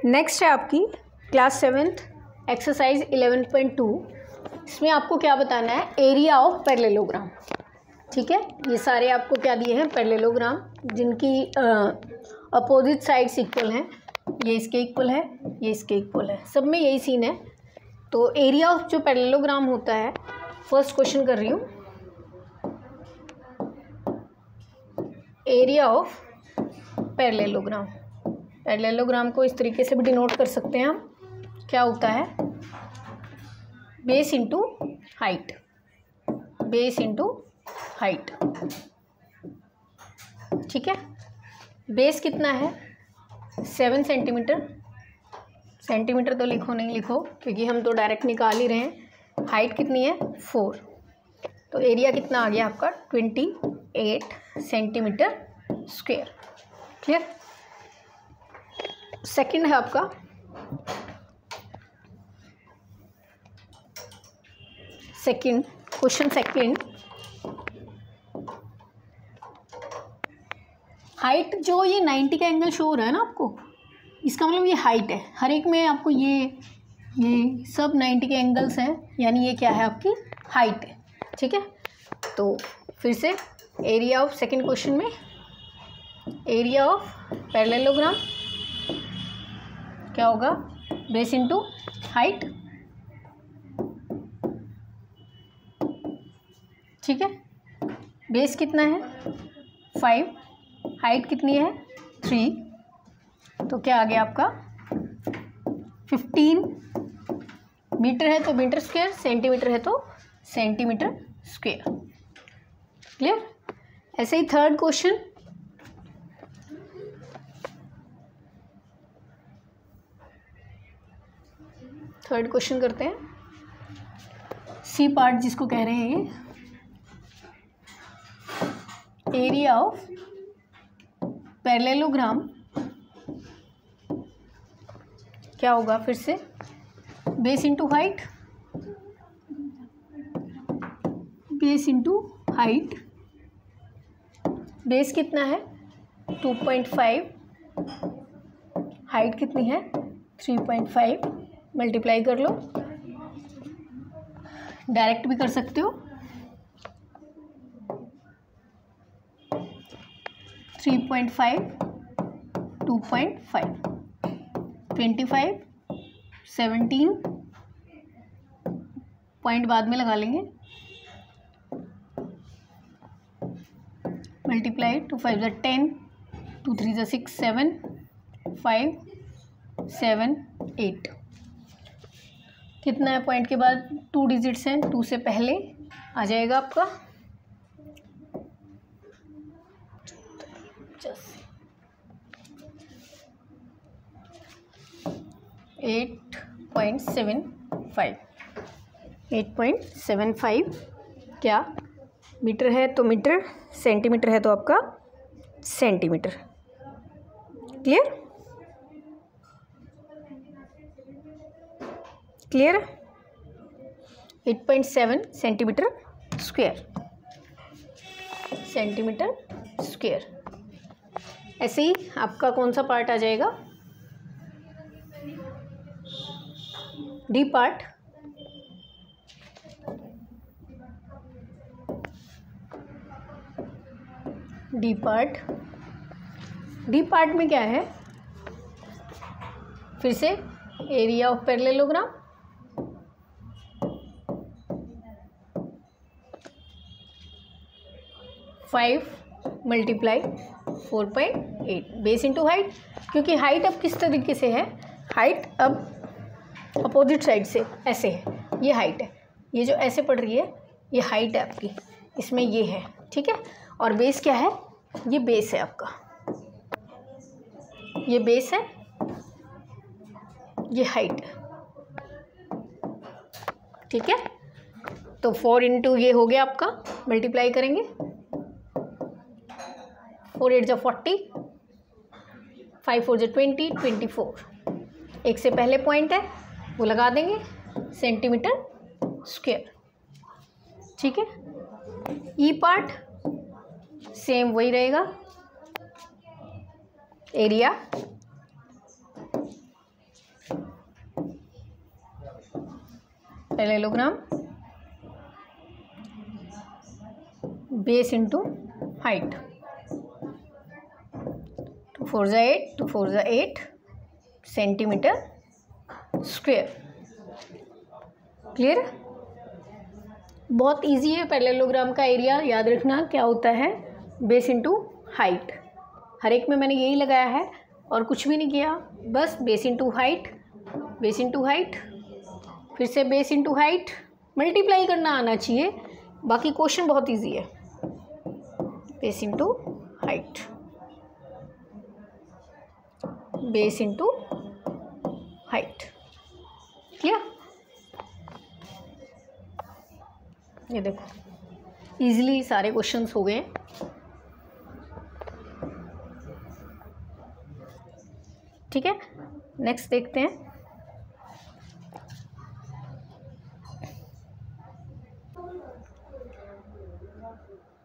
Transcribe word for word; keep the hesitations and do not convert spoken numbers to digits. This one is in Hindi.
नेक्स्ट है आपकी class seventh exercise eleven point two. इसमें आपको क्या बताना है, एरिया ऑफ पैरेललोग्राम। ठीक है, ये सारे आपको क्या दिए हैं, पैरेललोग्राम जिनकी अपोजिट साइड्स इक्वल हैं। ये इसके इक्वल है, ये इसके इक्वल है, सब में यही सीन है। तो एरिया ऑफ जो पैरेललोग्राम होता है, फर्स्ट क्वेश्चन कर रही हूँ, एरिया ऑफ पैरेललोग्राम। पैरेललोग्राम को इस तरीके से भी डिनोट कर सकते हैं हम, क्या होता है, base into height, base into height. ठीक है, बेस कितना है, सेवन सेंटीमीटर, सेंटीमीटर तो लिखो नहीं लिखो क्योंकि हम तो डायरेक्ट निकाल ही रहे हैं। हाइट कितनी है, फोर, तो एरिया कितना आ गया आपका, twenty eight centimetre square. Clear. Second है आपका सेकंड क्वेश्चन सेकंड, हाइट जो ये नाइन्टी का एंगल शो हो रहा है ना आपको, इसका मतलब ये हाइट है। हर एक में आपको ये ये सब नाइन्टी के एंगल्स हैं, यानी ये क्या है, आपकी हाइट है। ठीक है, तो फिर से एरिया ऑफ सेकंड क्वेश्चन में, एरिया ऑफ पैरेललोग्राम क्या होगा, बेस इनटू हाइट। ठीक है, बेस कितना है, फाइव, हाइट कितनी है, थ्री, तो क्या आ गया आपका फिफ्टीन। मीटर है तो मीटर स्क्वायर, सेंटीमीटर है तो सेंटीमीटर स्क्वायर। क्लियर। ऐसे ही थर्ड क्वेश्चन, थर्ड क्वेश्चन करते हैं, सी पार्ट जिसको कह रहे हैं ये, एरिया ऑफ पैरेललोग्राम क्या होगा, फिर से base into height, base into height. Base कितना है, टू पॉइंट फाइव, हाइट कितनी है, थ्री पॉइंट फाइव, मल्टीप्लाई कर लो, डायरेक्ट भी कर सकते हो। Three point five, two point five, twenty five, seventeen, point बाद में लगा लेंगे, मल्टीप्लाई, टू फाइव ज़ा टेन, टू थ्री ज़ा six, seven, five, seven, eight. कितना है पॉइंट के बाद, टू डिजिट्स हैं, टू से पहले आ जाएगा आपका eight point seven five, eight point seven five. क्या मीटर है तो मीटर, सेंटीमीटर है तो आपका centimetre. Clear, clear. Eight point seven centimetre square, centimetre square. ऐसे ही आपका कौन सा पार्ट आ जाएगा, D part. D part, D part में क्या है, फिर से area of parallelogram, five multiply four point eight, base into height. क्योंकि हाइट अब किस तरीके से है, हाइट अब अपोजिट साइड से ऐसे है, ये हाइट है, ये जो ऐसे पड़ रही है ये हाइट है आपकी, इसमें ये है। ठीक है, और बेस क्या है, ये बेस है आपका, ये बेस है, ये हाइट है। ठीक है, तो फोर इंटू ये हो गया आपका, मल्टीप्लाई करेंगे, फोर एट जा फोर्टी, फाइव फोर जा ट्वेंटी, ट्वेंटी फोर। एक से पहले पॉइंट है वो लगा देंगे, सेंटीमीटर स्क्वायर। ठीक है, ई पार्ट सेम वही रहेगा, area parallelogram base into height, two four ज़ा एट, टू फोर ज़ा एट सेंटीमीटर स्क्वेयर। क्लियर? बहुत इजी है पैरेललोग्राम का एरिया याद रखना क्या होता है, बेस इंटू हाइट। हर एक में मैंने यही लगाया है और कुछ भी नहीं किया, बस base into height, base into height, फिर से बेस इंटू हाइट, मल्टीप्लाई करना आना चाहिए, बाकी क्वेश्चन बहुत इजी है। Base into height, base into height. Clear? ये देखो इजीली सारे क्वेश्चंस हो गए। ठीक है, नेक्स्ट देखते हैं।